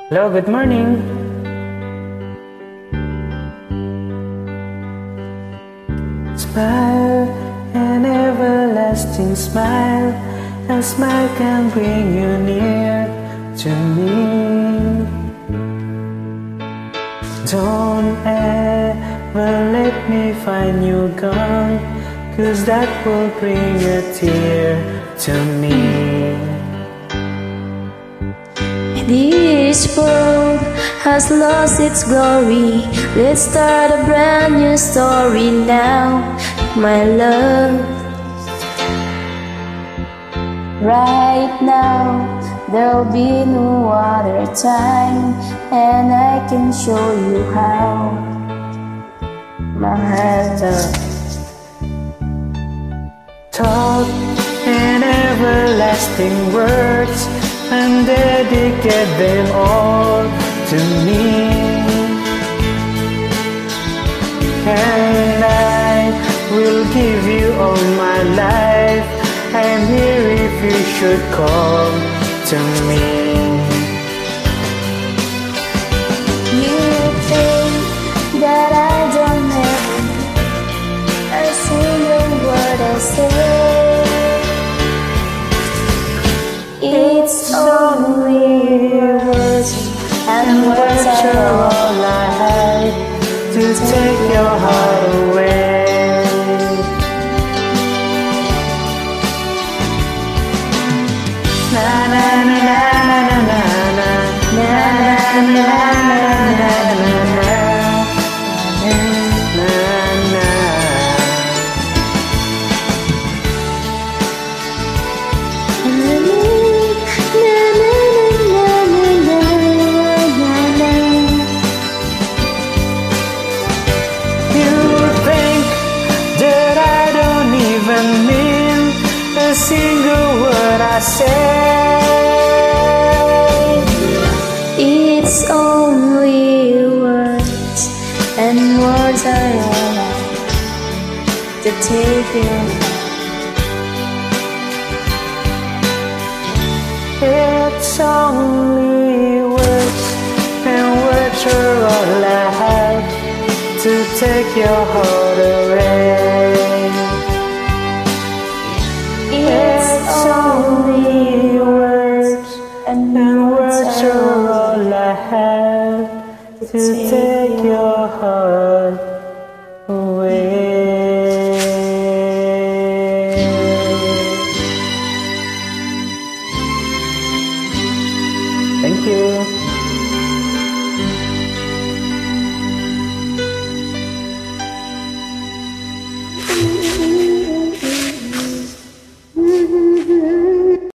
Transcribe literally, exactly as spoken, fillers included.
Hello, good morning. Smile, an everlasting smile. A smile can bring you near to me. Don't ever let me find you gone, 'cause that will bring a tear to me. This world has lost its glory. Let's start a brand new story now, my love. Right now, there'll be no other time, and I can show you how. Marla. Talk in everlasting words and dedicate them all to me. And I will give you all my life. I'm here if you should call to me. You think that I don't have a single word I say. It's only words, and words are all I have to take your heart away. Na na na na na na na na na na single word I say. It's only words, and words are all I have to take you. It's only words, and words are all I have to take your heart away. It's only words, and words are all I have to take your heart away. Thank you.